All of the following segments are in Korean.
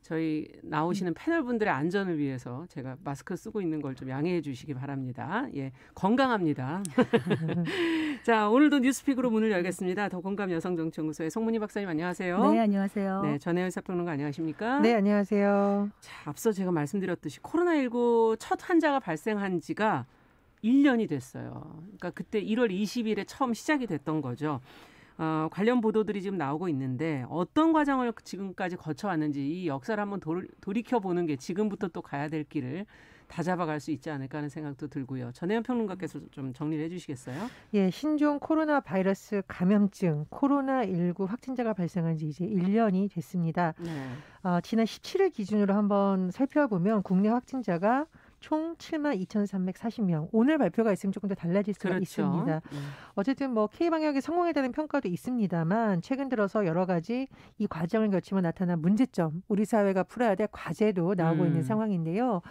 저희 나오시는 패널분들의 안전을 위해서 제가 마스크 쓰고 있는 걸 좀 양해해 주시기 바랍니다. 예, 건강합니다. 자, 오늘도 뉴스픽으로 문을 열겠습니다. 더공감 여성정치연구소의 송문희 박사님 안녕하세요. 네, 안녕하세요. 네, 전혜연 사평론가 안녕하십니까? 네, 안녕하세요. 자, 앞서 제가 말씀드렸듯이 코로나19 첫 환자가 발생한 지가 1년이 됐어요. 그러니까 그때 1월 20일에 처음 시작이 됐던 거죠. 관련 보도들이 지금 나오고 있는데 어떤 과정을 지금까지 거쳐왔는지 이 역사를 한번 돌이켜보는 게 지금부터 또 가야 될 길을 다 잡아갈 수 있지 않을까 하는 생각도 들고요. 전혜연 평론가께서 좀 정리를 해 주시겠어요? 예, 신종 코로나 바이러스 감염증 코로나19 확진자가 발생한 지 이제 1년이 됐습니다. 네. 지난 17일 기준으로 한번 살펴보면 국내 확진자가 총 72,340명. 오늘 발표가 있으면 조금 더 달라질 수가 그렇죠. 있습니다. 어쨌든 뭐 K방역의 성공에 대한 평가도 있습니다만 최근 들어서 여러 가지 이 과정을 거치며 나타난 문제점, 우리 사회가 풀어야 될 과제도 나오고 있는 상황인데요.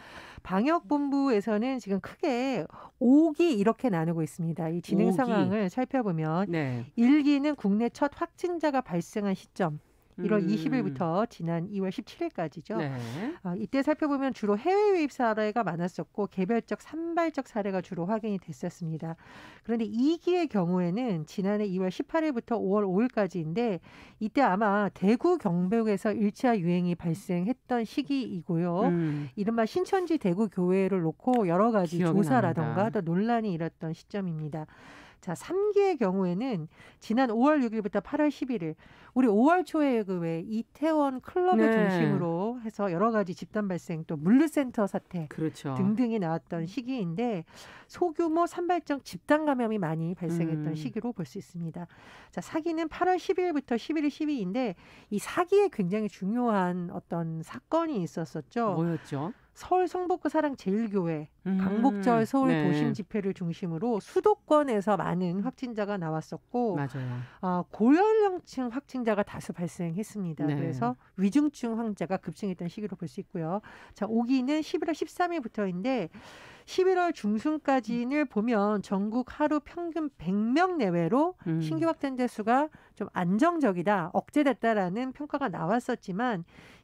방역본부에서는 지금 크게 5기 이렇게 나누고 있습니다. 이 진행 5기. 상황을 살펴보면 네. 1기는 국내 첫 확진자가 발생한 시점. 1월 20일부터 지난 2월 17일까지죠. 네. 이때 살펴보면 주로 해외 유입 사례가 많았었고 개별적 산발적 사례가 주로 확인이 됐었습니다. 그런데 2기의 경우에는 지난해 2월 18일부터 5월 5일까지인데 이때 아마 대구 경북에서 1차 유행이 발생했던 시기이고요. 이른바 신천지 대구 교회를 놓고 여러 가지 조사라던가 또 논란이 일었던 시점입니다. 자, 3기의 경우에는 지난 5월 6일부터 8월 11일 우리 5월 초에 그 왜 이태원 클럽을 중심으로 해서 여러 가지 집단 발생 또 물류센터 사태 그렇죠. 등등이 나왔던 시기인데 소규모 산발적 집단 감염이 많이 발생했던 시기로 볼 수 있습니다. 자, 4기는 8월 10일부터 11일 12일인데 이 4기에 굉장히 중요한 어떤 사건이 있었었죠. 뭐였죠? 서울 성북구 사랑제일교회 광복절 서울 네. 도심 집회를 중심으로 수도권에서 많은 확진자가 나왔었고 맞아요. 고연령층 확진자가 다수 발생했습니다. 네. 그래서 위중증 환자가 급증했던 시기로 볼 수 있고요. 자, 5기는 11월 13일부터인데 11월 중순까지를 보면 전국 하루 평균 100명 내외로 신규 확진자 수가 좀 안정적이다, 억제됐다라는 평가가 나왔었지만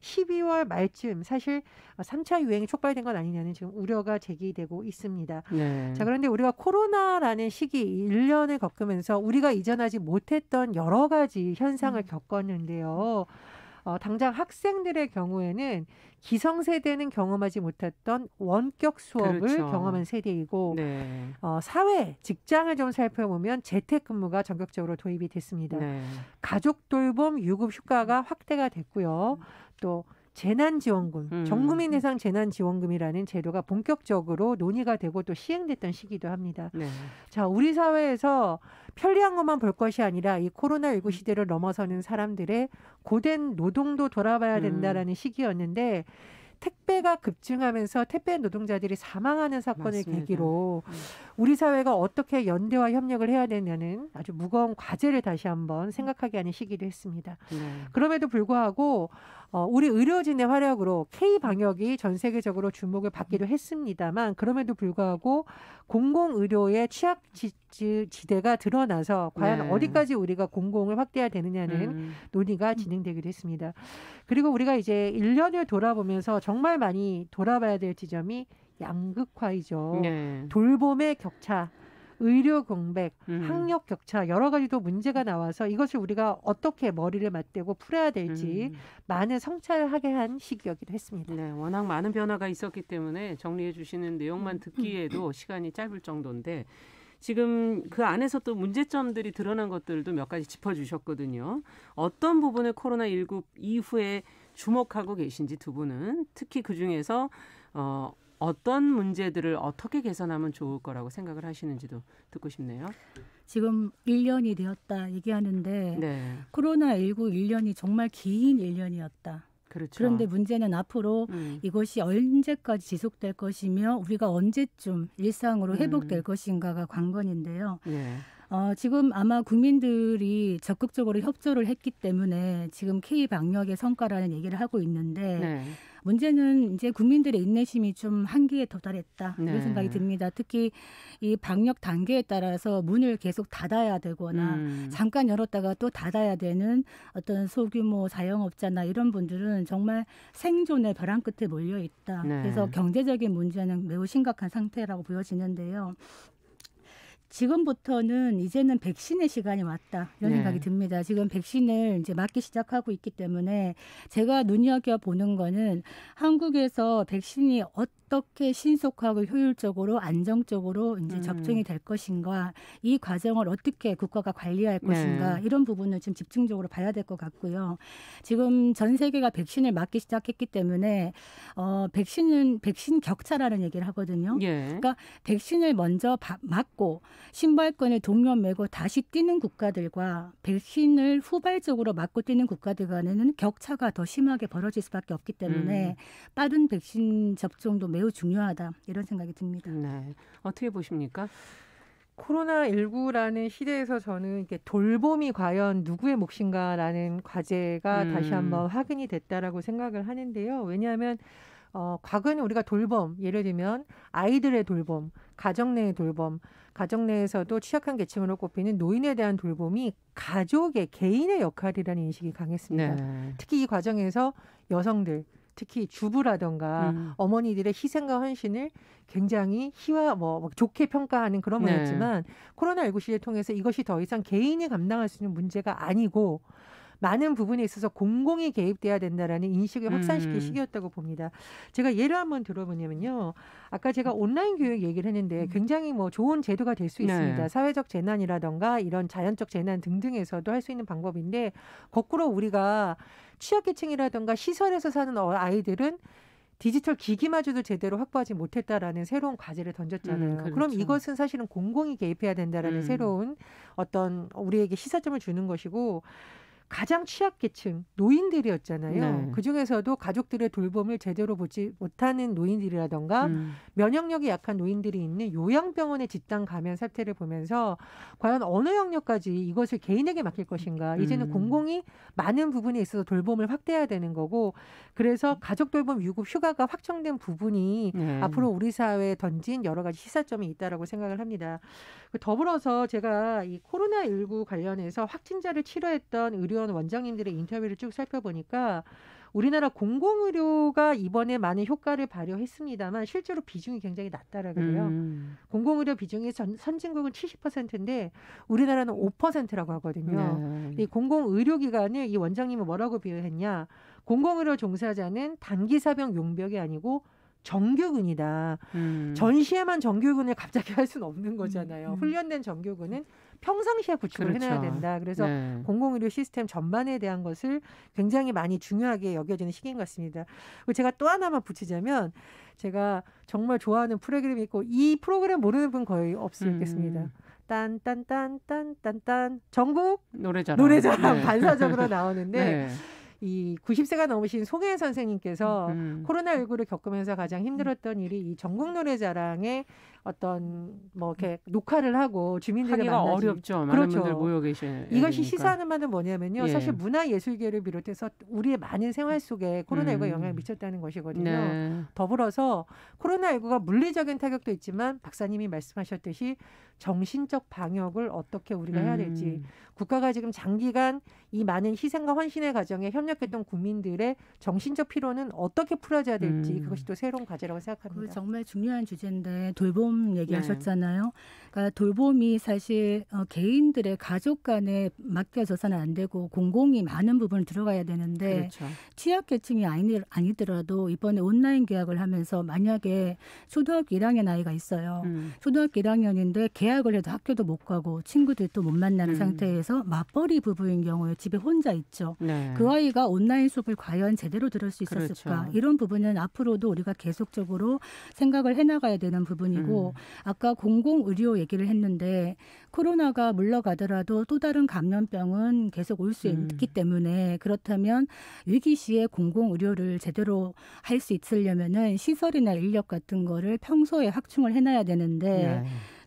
12월 말쯤 사실 3차 유행이 촉발된 건 아니냐는 지금 우려가 제기되고 있습니다. 네. 자, 그런데 우리가 코로나라는 시기 1년을 겪으면서 우리가 이전하지 못했던 여러 가지 현상을 겪었는데요. 당장 학생들의 경우에는 기성세대는 경험하지 못했던 원격 수업을 그렇죠. 경험한 세대이고 네. 사회, 직장을 좀 살펴보면 재택근무가 전격적으로 도입이 됐습니다. 네. 가족 돌봄 유급 휴가가 확대가 됐고요. 또 재난지원금, 전국민 대상 재난지원금이라는 제도가 본격적으로 논의가 되고 또 시행됐던 시기도 합니다. 네. 자, 우리 사회에서 편리한 것만 볼 것이 아니라 이 코로나19 시대를 넘어서는 사람들의 고된 노동도 돌아봐야 된다라는 시기였는데 택배가 급증하면서 택배 노동자들이 사망하는 사건을 맞습니다. 계기로 우리 사회가 어떻게 연대와 협력을 해야 되냐는 아주 무거운 과제를 다시 한번 생각하게 하는 시기도 했습니다. 네. 그럼에도 불구하고 우리 의료진의 활약으로 K방역이 전 세계적으로 주목을 받기도 했습니다만 그럼에도 불구하고 공공의료의 취약지대가 드러나서 과연 네. 어디까지 우리가 공공을 확대해야 되느냐는 논의가 진행되기도 했습니다. 그리고 우리가 이제 1년을 돌아보면서 정말 많이 돌아봐야 될 지점이 양극화이죠. 네. 돌봄의 격차, 의료 공백, 학력 격차 여러 가지 또 문제가 나와서 이것을 우리가 어떻게 머리를 맞대고 풀어야 될지 많은 성찰하게 한 시기이기도 했습니다. 네, 워낙 많은 변화가 있었기 때문에 정리해 주시는 내용만 듣기에도 시간이 짧을 정도인데 지금 그 안에서 또 문제점들이 드러난 것들도 몇 가지 짚어주셨거든요. 어떤 부분을 코로나19 이후에 주목하고 계신지 두 분은 특히 그중에서 어떤 문제들을 어떻게 개선하면 좋을 거라고 생각을 하시는지도 듣고 싶네요. 지금 1년이 되었다 얘기하는데 네. 코로나19 1년이 정말 긴 1년이었다. 그렇죠. 그런데 문제는 앞으로 이것이 언제까지 지속될 것이며 우리가 언제쯤 일상으로 회복될 것인가가 관건인데요. 네. 지금 아마 국민들이 적극적으로 협조를 했기 때문에 지금 K방역의 성과라는 얘기를 하고 있는데 네. 문제는 이제 국민들의 인내심이 좀 한계에 도달했다 이런 생각이 듭니다. 특히 이 방역 단계에 따라서 문을 계속 닫아야 되거나 잠깐 열었다가 또 닫아야 되는 어떤 소규모 자영업자나 이런 분들은 정말 생존의 벼랑 끝에 몰려 있다. 그래서 경제적인 문제는 매우 심각한 상태라고 보여지는데요. 지금부터는 이제는 백신의 시간이 왔다 이런 생각이 듭니다. 지금 백신을 이제 맞기 시작하고 있기 때문에 제가 눈여겨보는 거는 한국에서 백신이 어떻게 신속하고 효율적으로 안정적으로 이제 접종이 될 것인가, 이 과정을 어떻게 국가가 관리할 것인가 이런 부분을 좀 집중적으로 봐야 될 것 같고요. 지금 전 세계가 백신을 맞기 시작했기 때문에 백신 격차라는 얘기를 하거든요. 그러니까 백신을 먼저 맞고 신발끈을 동면 매고 다시 뛰는 국가들과 백신을 후발적으로 맞고 뛰는 국가들 간에는 격차가 더 심하게 벌어질 수밖에 없기 때문에 빠른 백신 접종도 매우 중요하다 이런 생각이 듭니다. 네. 어떻게 보십니까? 코로나19라는 시대에서 저는 이게 돌봄이 과연 누구의 몫인가라는 과제가 다시 한번 확인이 됐다라고 생각을 하는데요. 왜냐하면 과거에는 우리가 돌봄, 예를 들면 아이들의 돌봄, 가정 내의 돌봄, 가정 내에서도 취약한 계층으로 꼽히는 노인에 대한 돌봄이 가족의 개인의 역할이라는 인식이 강했습니다. 특히 이 과정에서 여성들, 특히 주부라던가 어머니들의 희생과 헌신을 굉장히 좋게 평가하는 그런 문화였지만 코로나19 시대를 통해서 이것이 더 이상 개인이 감당할 수 있는 문제가 아니고 많은 부분에 있어서 공공이 개입돼야 된다라는 인식을 확산시킬 시기였다고 봅니다. 제가 예를 한번 들어보냐면요. 아까 제가 온라인 교육 얘기를 했는데 굉장히 좋은 제도가 될 수 있습니다. 사회적 재난이라던가 이런 자연적 재난 등등에서도 할 수 있는 방법인데 거꾸로 우리가 취약계층이라던가 시설에서 사는 아이들은 디지털 기기마저도 제대로 확보하지 못했다라는 새로운 과제를 던졌잖아요. 그렇죠. 그럼 이것은 사실은 공공이 개입해야 된다라는 새로운 어떤 우리에게 시사점을 주는 것이고 가장 취약계층 노인들이었잖아요. 그중에서도 가족들의 돌봄을 제대로 보지 못하는 노인들이라던가 면역력이 약한 노인들이 있는 요양병원의 집단 감염 사태를 보면서 과연 어느 영역까지 이것을 개인에게 맡길 것인가. 이제는 공공이 많은 부분에 있어서 돌봄을 확대해야 되는 거고 그래서 가족 돌봄 유급 휴가가 확정된 부분이 앞으로 우리 사회에 던진 여러 가지 시사점이 있다라고 생각을 합니다. 더불어서 제가 이 코로나19 관련해서 확진자를 치료했던 의료원 원장님들의 인터뷰를 쭉 살펴보니까 우리나라 공공의료가 이번에 많은 효과를 발휘했습니다만 실제로 비중이 굉장히 낮다라고 그래요. 공공의료 비중이 선진국은 70%인데 우리나라는 5%라고 하거든요. 이 공공의료기관을 이 원장님은 뭐라고 비유했냐. 공공의료 종사자는 단기사병 용병이 아니고 정규군이다. 전시에만 정규군을 갑자기 할 수는 없는 거잖아요. 훈련된 정규군은 평상시에 구축을 해놔야 된다. 그래서 공공의료 시스템 전반에 대한 것을 굉장히 많이 중요하게 여겨지는 시기인 것 같습니다. 그리고 제가 또 하나만 붙이자면 제가 정말 좋아하는 프로그램이 있고 이 프로그램 모르는 분 거의 없겠습니다. 딴딴딴딴딴딴 전국 노래자랑 반사적으로 나오는데 이 90세가 넘으신 송혜연 선생님께서 코로나19를 겪으면서 가장 힘들었던 일이 이 전국 노래자랑에 어떤 이렇게 녹화를 하고 주민들을 만나기 어렵죠. 많은 분들 모여 계시니까. 이것이 시사하는 바는 뭐냐면요. 사실 문화예술계를 비롯해서 우리의 많은 생활 속에 코로나19가 영향을 미쳤다는 것이거든요. 더불어서 코로나19가 물리적인 타격도 있지만 박사님이 말씀하셨듯이 정신적 방역을 어떻게 우리가 해야 될지 국가가 지금 장기간 이 많은 희생과 헌신의 과정에 협력했던 국민들의 정신적 피로는 어떻게 풀어져야 될지 그것이 또 새로운 과제라고 생각합니다. 정말 중요한 주제인데 돌봄 얘기하셨잖아요. 그러니까 돌봄이 사실 개인들의 가족 간에 맡겨져서는 안 되고 공공이 많은 부분을 들어가야 되는데 취약계층이 아니더라도 이번에 온라인 계약을 하면서 만약에 초등학교 1학년 아이가 있어요. 초등학교 1학년인데 계약을 해도 학교도 못 가고 친구들도 못 만나는 상태에서 맞벌이 부부인 경우에 집에 혼자 있죠. 그 아이가 온라인 수업을 과연 제대로 들을 수 있었을까. 이런 부분은 앞으로도 우리가 계속적으로 생각을 해나가야 되는 부분이고 아까 공공의료 얘기를 했는데 코로나가 물러가더라도 또 다른 감염병은 계속 올 수 있기 때문에 그렇다면 위기 시에 공공의료를 제대로 할 수 있으려면은 시설이나 인력 같은 거를 평소에 확충을 해놔야 되는데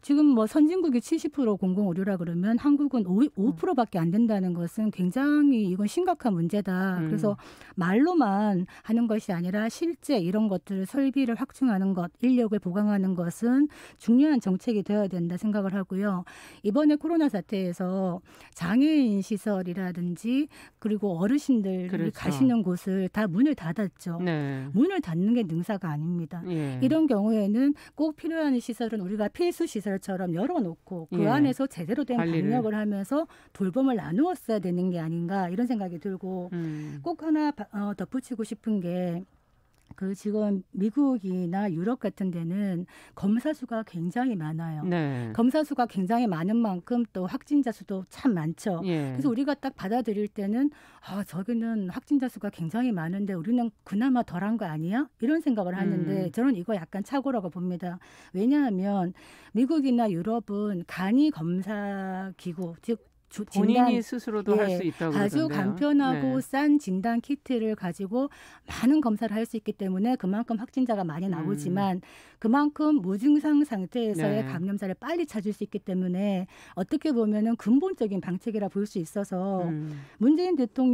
지금 뭐 선진국이 70% 공공의료라 그러면 한국은 5%밖에 안 된다는 것은 굉장히 이건 심각한 문제다. 그래서 말로만 하는 것이 아니라 실제 이런 것들을 설비를 확충하는 것, 인력을 보강하는 것은 중요한 정책이 되어야 된다 생각을 하고요. 이번에 코로나 사태에서 장애인 시설이라든지 그리고 어르신들이 그렇죠. 가시는 곳을 다 문을 닫았죠. 네. 문을 닫는 게 능사가 아닙니다. 예. 이런 경우에는 꼭 필요한 시설은 우리가 필수 시설처럼 열어놓고 그 안에서 제대로 된 방역을 하면서 돌봄을 나누었어야 되는 게 아닌가 이런 생각이 들고 꼭 하나 덧붙이고 싶은 게 그 지금 미국이나 유럽 같은 데는 검사 수가 굉장히 많아요. 네. 검사 수가 굉장히 많은 만큼 또 확진자 수도 참 많죠. 예. 그래서 우리가 딱 받아들일 때는 저기는 확진자 수가 굉장히 많은데 우리는 그나마 덜한 거 아니야? 이런 생각을 하는데 저는 이거 약간 착오라고 봅니다. 왜냐하면 미국이나 유럽은 간이 검사 기구, 즉 본인이 스스로도 할 수 있다고 아주 그러던데요. 간편하고 네. 싼 진단 키트를 가지고 많은 검사를 할 수 있기 때문에 그만큼 확진자가 많이 나오지만 그만큼 무증상 상태에서의 네. 감염자를 빨리 찾을 수 있기 때문에 어떻게 보면은 근본적인 방책이라 볼 수 있어서 문재인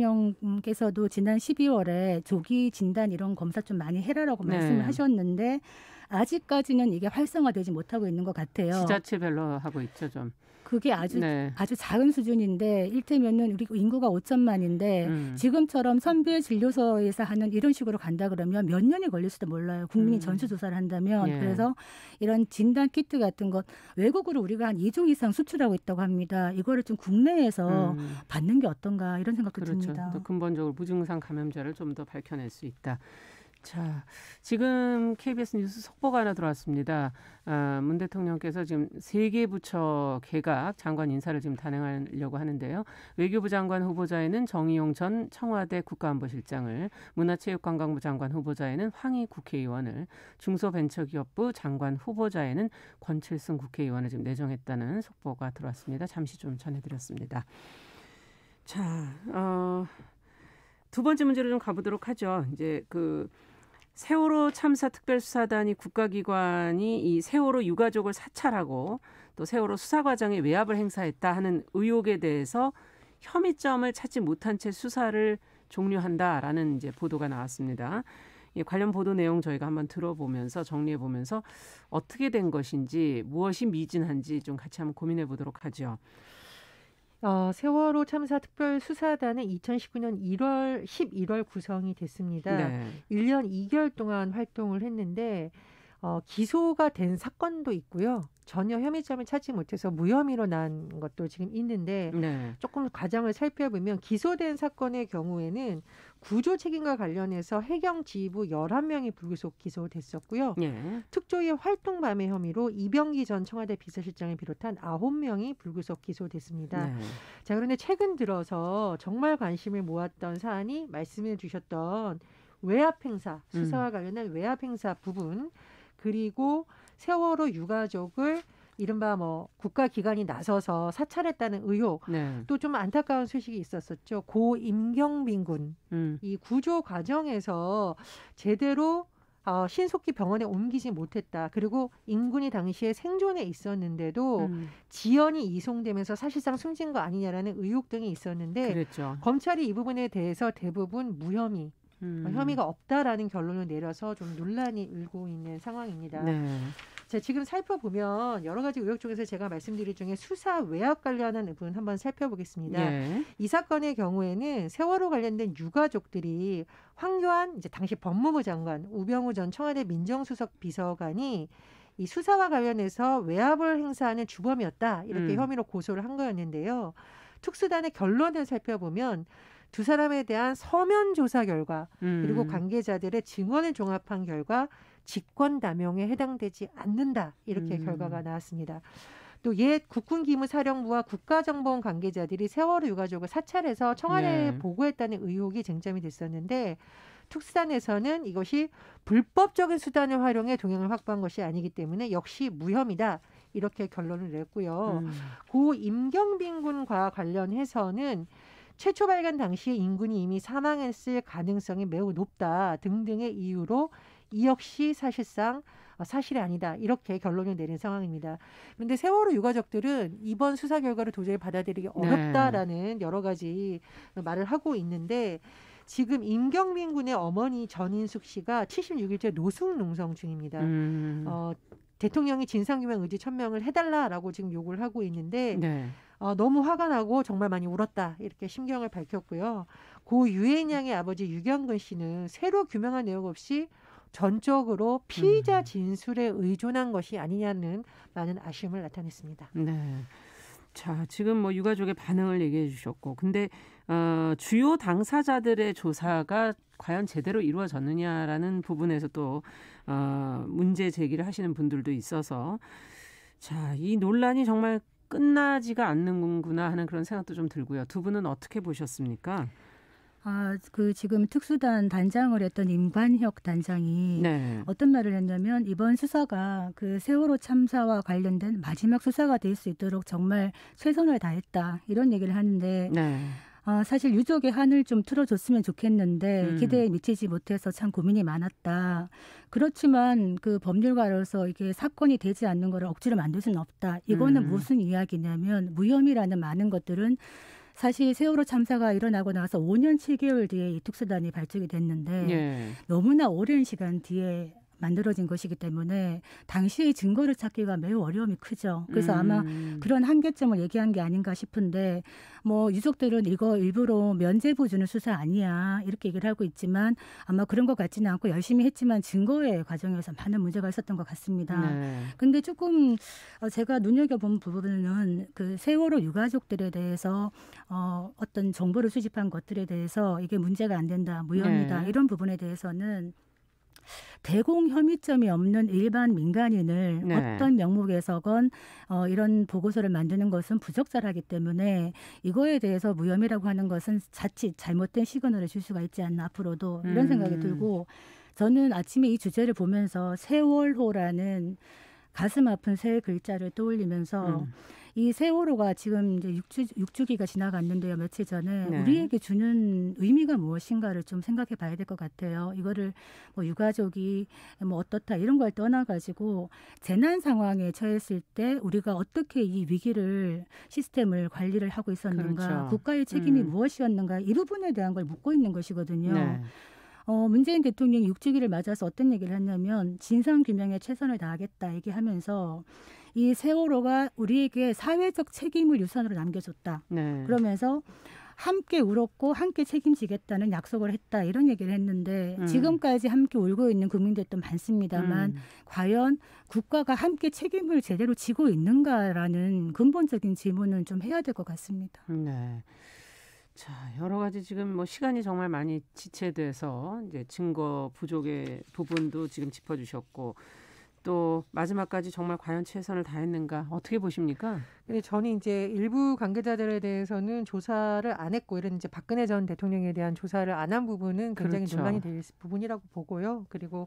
대통령께서도 지난 12월에 조기 진단 이런 검사 좀 많이 해라라고 네. 말씀을 하셨는데 아직까지는 이게 활성화되지 못하고 있는 것 같아요. 지자체별로 하고 있죠, 좀. 그게 아주 작은 수준인데 일테면은 우리 인구가 5천만인데 지금처럼 선별 진료소에서 하는 이런 식으로 간다 그러면 몇 년이 걸릴 수도 몰라요. 국민이 전수조사를 한다면. 예. 그래서 이런 진단 키트 같은 것 외국으로 우리가 한 2조 이상 수출하고 있다고 합니다. 이거를 좀 국내에서 받는 게 어떤가 이런 생각도 그렇죠. 듭니다. 또 근본적으로 무증상 감염자를 좀 더 밝혀낼 수 있다. 자, 지금 KBS 뉴스 속보가 하나 들어왔습니다. 문 대통령께서 지금 3개 부처 개각 장관 인사를 지금 단행하려고 하는데요. 외교부 장관 후보자에는 정의용 전 청와대 국가안보실장을, 문화체육관광부 장관 후보자에는 황희 국회의원을, 중소벤처기업부 장관 후보자에는 권칠승 국회의원을 지금 내정했다는 속보가 들어왔습니다. 잠시 좀 전해드렸습니다. 자, 두 번째 문제로 좀 가보도록 하죠. 이제 세월호 참사 특별수사단이 국가기관이 이 세월호 유가족을 사찰하고 또 세월호 수사 과정에 외압을 행사했다 하는 의혹에 대해서 혐의점을 찾지 못한 채 수사를 종료한다라는 이제 보도가 나왔습니다. 이 관련 보도 내용 저희가 한번 들어보면서 정리해 보면서 어떻게 된 것인지 무엇이 미진한지 좀 같이 한번 고민해 보도록 하죠. 세월호 참사 특별수사단은 2019년 11월 구성이 됐습니다. 네. 1년 2개월 동안 활동을 했는데 기소가 된 사건도 있고요. 전혀 혐의점을 찾지 못해서 무혐의로 난 것도 지금 있는데 네. 조금 과정을 살펴보면 기소된 사건의 경우에는 구조 책임과 관련해서 해경 지휘부 11명이 불구속 기소됐었고요. 네. 특조위 활동 밤의 혐의로 이병기 전 청와대 비서실장을 비롯한 9명이 불구속 기소됐습니다. 네. 자, 그런데 최근 들어서 정말 관심을 모았던 사안이 말씀해 주셨던 외압 행사, 수사와 관련한 외압 행사 부분, 그리고 세월호 유가족을 이른바 국가기관이 나서서 사찰했다는 의혹, 네. 또 좀 안타까운 소식이 있었었죠. 고 임경빈 군, 이 구조 과정에서 제대로 신속히 병원에 옮기지 못했다. 그리고 인군이 당시에 생존에 있었는데도 지연이 이송되면서 사실상 숨진 거 아니냐라는 의혹 등이 있었는데 그랬죠. 검찰이 이 부분에 대해서 대부분 무혐의, 혐의가 없다라는 결론을 내려서 좀 논란이 일고 있는 상황입니다. 네. 자, 지금 살펴보면 여러 가지 의혹 중에서 제가 말씀드릴 중에 수사 외압 관련한 부분 한번 살펴보겠습니다. 네. 이 사건의 경우에는 세월호 관련된 유가족들이 황교안 이제 당시 법무부 장관, 우병우 전 청와대 민정수석 비서관이 이 수사와 관련해서 외압을 행사하는 주범이었다. 이렇게 혐의로 고소를 한 거였는데요. 특수단의 결론을 살펴보면 두 사람에 대한 서면 조사 결과 그리고 관계자들의 증언을 종합한 결과 직권남용에 해당되지 않는다. 이렇게 결과가 나왔습니다. 또 옛 국군기무사령부와 국가정보원 관계자들이 세월호 유가족을 사찰해서 청와대에 네. 보고했다는 의혹이 쟁점이 됐었는데 특수단에서는 이것이 불법적인 수단을 활용해 동향을 확보한 것이 아니기 때문에 역시 무혐의다. 이렇게 결론을 냈고요. 고 임경빈 군과 관련해서는 최초 발견 당시에 인군이 이미 사망했을 가능성이 매우 높다 등등의 이유로 이 역시 사실상 사실이 아니다. 이렇게 결론을 내린 상황입니다. 그런데 세월호 유가족들은 이번 수사 결과를 도저히 받아들이기 어렵다라는 여러 가지 말을 하고 있는데 지금 임경빈 군의 어머니 전인숙 씨가 76일째 노숙 농성 중입니다. 대통령이 진상규명 의지 천명을 해달라라고 지금 요구를 하고 있는데 네. 너무 화가 나고 정말 많이 울었다 이렇게 심경을 밝혔고요. 고 유해인 양의 아버지 유경근 씨는 새로 규명한 내용 없이 전적으로 피의자 진술에 의존한 것이 아니냐는 많은 아쉬움을 나타냈습니다. 네. 자, 지금 뭐 유가족의 반응을 얘기해 주셨고, 근데 주요 당사자들의 조사가 과연 제대로 이루어졌느냐라는 부분에서 또 문제 제기를 하시는 분들도 있어서 자, 이 논란이 정말 끝나지가 않는구나 하는 그런 생각도 좀 들고요. 두 분은 어떻게 보셨습니까? 지금 특수단 단장을 했던 임관혁 단장이 네. 어떤 말을 했냐면 이번 수사가 그 세월호 참사와 관련된 마지막 수사가 될 수 있도록 정말 최선을 다했다. 이런 얘기를 하는데 네. 사실 유족의 한을 좀 틀어줬으면 좋겠는데 기대에 미치지 못해서 참 고민이 많았다. 그렇지만 그 법률가로서 이게 사건이 되지 않는 거를 억지로 만들 수는 없다. 이거는 무슨 이야기냐면 무혐의라는 많은 것들은 사실 세월호 참사가 일어나고 나서 5년 7개월 뒤에 이 특수단이 발족이 됐는데 예. 너무나 오랜 시간 뒤에 만들어진 것이기 때문에 당시의 증거를 찾기가 매우 어려움이 크죠. 그래서 아마 그런 한계점을 얘기한 게 아닌가 싶은데 뭐 유족들은 이거 일부러 면죄부 주는 수사 아니야 이렇게 얘기를 하고 있지만 아마 그런 것 같지는 않고 열심히 했지만 증거의 과정에서 많은 문제가 있었던 것 같습니다. 근데 조금 제가 눈여겨본 부분은 그 세월호 유가족들에 대해서 어떤 정보를 수집한 것들에 대해서 이게 문제가 안 된다, 무혐의다 이런 부분에 대해서는 대공 혐의점이 없는 일반 민간인을 네. 어떤 명목에서건 이런 보고서를 만드는 것은 부적절하기 때문에 이거에 대해서 무혐의라고 하는 것은 자칫 잘못된 시그널을 줄 수가 있지 않나 앞으로도 이런 생각이 들고 저는 아침에 이 주제를 보면서 세월호라는 가슴 아픈 세 글자를 떠올리면서 이 세월호가 지금 이제 6주기가 지나갔는데요. 며칠 전에 네. 우리에게 주는 의미가 무엇인가를 좀 생각해 봐야 될 것 같아요. 이거를 뭐 유가족이 뭐 어떻다 이런 걸 떠나가지고 재난 상황에 처했을 때 우리가 어떻게 이 위기를 시스템을 관리를 하고 있었는가 그렇죠. 국가의 책임이 무엇이었는가 이 부분에 대한 걸 묻고 있는 것이거든요. 네. 문재인 대통령이 6주기를 맞아서 어떤 얘기를 했냐면 진상규명에 최선을 다하겠다 얘기하면서 이 세월호가 우리에게 사회적 책임을 유산으로 남겨줬다. 네. 그러면서 함께 울었고 함께 책임지겠다는 약속을 했다. 이런 얘기를 했는데 지금까지 함께 울고 있는 국민들도 많습니다만 과연 국가가 함께 책임을 제대로 지고 있는가라는 근본적인 질문은 좀 해야 될 것 같습니다. 네. 자, 여러 가지 지금 뭐 시간이 정말 많이 지체돼서 이제 증거 부족의 부분도 지금 짚어주셨고 또 마지막까지 정말 과연 최선을 다했는가 어떻게 보십니까? 근데 저는 이제 일부 관계자들에 대해서는 조사를 안 했고 이런 이제 박근혜 전 대통령에 대한 조사를 안 한 부분은 굉장히 그렇죠. 논란이 될 부분이라고 보고요. 그리고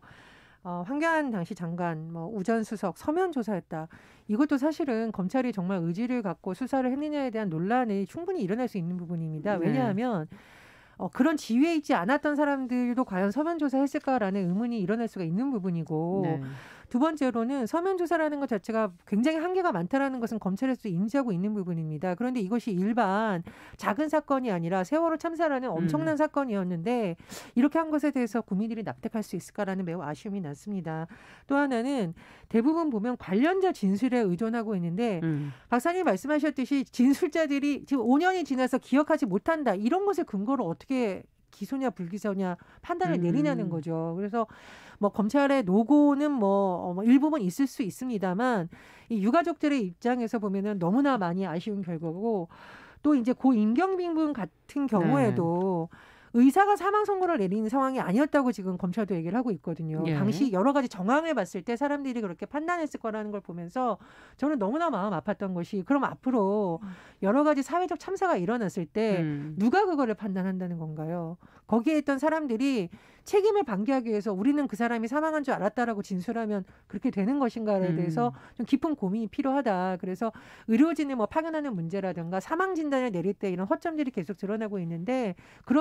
황교안 당시 장관, 우전수석 서면 조사했다. 이것도 사실은 검찰이 정말 의지를 갖고 수사를 했느냐에 대한 논란이 충분히 일어날 수 있는 부분입니다. 왜냐하면 그런 지위에 있지 않았던 사람들도 과연 서면 조사했을까라는 의문이 일어날 수가 있는 부분이고 네. 두 번째로는 서면 조사라는 것 자체가 굉장히 한계가 많다라는 것은 검찰에서 인지하고 있는 부분입니다. 그런데 이것이 일반 작은 사건이 아니라 세월호 참사라는 엄청난 사건이었는데 이렇게 한 것에 대해서 국민들이 납득할 수 있을까라는 매우 아쉬움이 났습니다. 또 하나는 대부분 보면 관련자 진술에 의존하고 있는데 박사님 말씀하셨듯이 진술자들이 지금 5년이 지나서 기억하지 못한다. 이런 것을 근거로 어떻게 기소냐 불기소냐 판단을 내리냐는 거죠. 그래서 뭐 검찰의 노고는 일부분 있을 수 있습니다만 이 유가족들의 입장에서 보면은 너무나 많이 아쉬운 결과고 또 이제 고 임경빈 군 같은 경우에도 네. 의사가 사망 선고를 내리는 상황이 아니었다고 지금 검찰도 얘기를 하고 있거든요. 예. 당시 여러 가지 정황을 봤을 때 사람들이 그렇게 판단했을 거라는 걸 보면서 저는 너무나 마음 아팠던 것이 그럼 앞으로 여러 가지 사회적 참사가 일어났을 때 누가 그거를 판단한다는 건가요? 거기에 있던 사람들이 책임을 방기하기 위해서 우리는 그 사람이 사망한 줄 알았다라고 진술하면 그렇게 되는 것인가에 대해서 좀 깊은 고민이 필요하다. 그래서 의료진을 파견하는 문제라든가 사망 진단을 내릴 때 이런 허점들이 계속 드러나고 있는데 그런 부분들 좀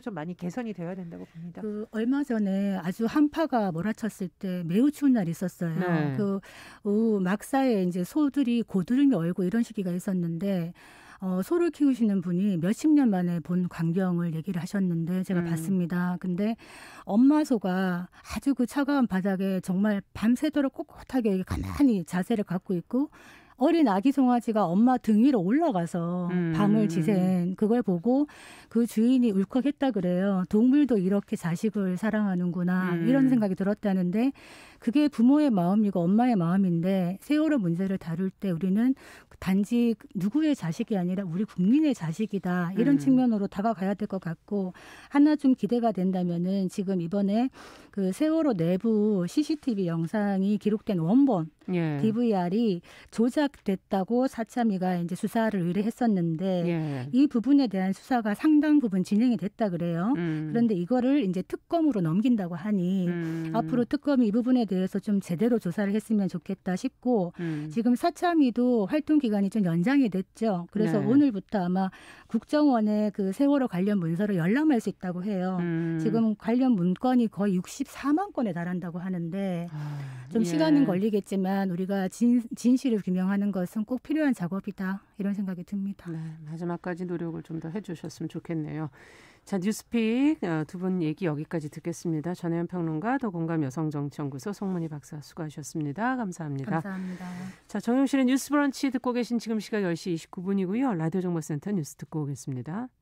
좀 많이 개선이 되어야 된다고 봅니다. 얼마 전에 아주 한파가 몰아쳤을 때 매우 추운 날이 있었어요. 네. 막사에 이제 소들이 고드름이 얼고 이런 시기가 있었는데 소를 키우시는 분이 몇십 년 만에 본 광경을 얘기를 하셨는데 제가 봤습니다. 근데 엄마 소가 아주 그 차가운 바닥에 정말 밤새도록 꼿꼿하게 가만히 자세를 갖고 있고 어린 아기 송아지가 엄마 등 위로 올라가서 밤을 지샌 그걸 보고 그 주인이 울컥했다 그래요. 동물도 이렇게 자식을 사랑하는구나 이런 생각이 들었다는데 그게 부모의 마음이고 엄마의 마음인데 세월호 문제를 다룰 때 우리는 단지 누구의 자식이 아니라 우리 국민의 자식이다 이런 측면으로 다가가야 될 것 같고 하나 좀 기대가 된다면은 지금 이번에 그 세월호 내부 CCTV 영상이 기록된 원본 DVR이 조작됐다고 사참위가 이제 수사를 의뢰했었는데 이 부분에 대한 수사가 상당 부분 진행이 됐다 그래요. 그런데 이거를 이제 특검으로 넘긴다고 하니 앞으로 특검이 이 부분에 대해서 좀 제대로 조사를 했으면 좋겠다 싶고 지금 사참위도 활동 기간이 좀 연장이 됐죠. 그래서 오늘부터 아마 국정원에 그 세월호 관련 문서를 열람할 수 있다고 해요. 지금 관련 문건이 거의 64만 건에 달한다고 하는데 좀 시간은 걸리겠지만 우리가 진실을 규명하는 것은 꼭 필요한 작업이다. 이런 생각이 듭니다. 네, 마지막까지 노력을 좀 더 해주셨으면 좋겠네요. 자, 뉴스픽 두 분 얘기 여기까지 듣겠습니다. 전혜연 평론가, 더공감 여성정치연구소 송문희 박사 수고하셨습니다. 감사합니다. 감사합니다. 자, 정용실의 뉴스 브런치 듣고 계신 지금 시각 10시 29분이고요. 라디오 정보센터 뉴스 듣고 오겠습니다.